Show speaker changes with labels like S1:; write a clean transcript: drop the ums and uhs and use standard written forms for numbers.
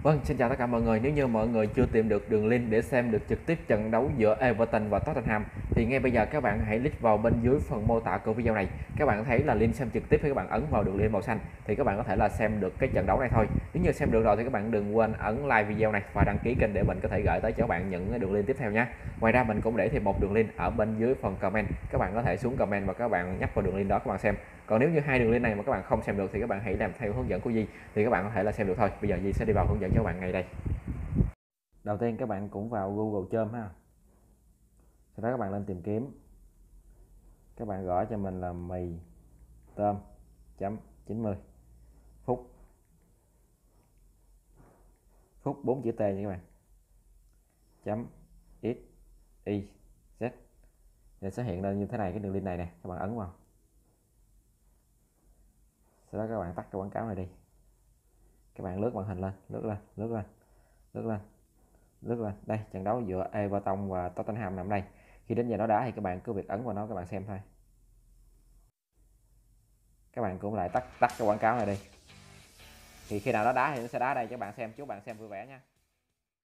S1: Vâng, xin chào tất cả mọi người. Nếu như mọi người chưa tìm được đường link để xem được trực tiếp trận đấu giữa Everton và Tottenham thì ngay bây giờ các bạn hãy click vào bên dưới phần mô tả của video này. Các bạn thấy là link xem trực tiếp, thì các bạn ấn vào đường link màu xanh thì các bạn có thể là xem được cái trận đấu này thôi. Nếu như xem được rồi thì các bạn đừng quên ấn like video này và đăng ký kênh để mình có thể gửi tới cho các bạn những cái đường link tiếp theo nhé. Ngoài ra mình cũng để thêm một đường link ở bên dưới phần comment. Các bạn có thể xuống comment và các bạn nhấp vào đường link đó các bạn xem. Còn nếu như hai đường link này mà các bạn không xem được thì các bạn hãy làm theo hướng dẫn của Di thì các bạn có thể là xem được thôi. Bây giờ Di sẽ đi vào hướng dẫn cho các bạn ngay đây. Đầu tiên các bạn cũng vào Google Chrome ha. Sau đó các bạn lên tìm kiếm. Các bạn gõ cho mình là mì tôm chấm 90 phút. Phút 4 chữ T nha các bạn. Chấm x y z. Thì sẽ hiện lên như thế này, cái đường link này nè, các bạn ấn vào. Sau đó các bạn tắt cái quảng cáo này đi. Các bạn lướt màn hình lên, lướt lên, lướt lên, lướt lên, lướt lên. Đây, trận đấu giữa Everton và Tottenham nằm đây. Khi đến giờ nó đá thì các bạn cứ việc ấn vào nó, các bạn xem thôi. Các bạn cũng lại tắt cái quảng cáo này đi. Thì khi nào nó đá thì nó sẽ đá đây cho các bạn xem. Chúc bạn xem vui vẻ nha.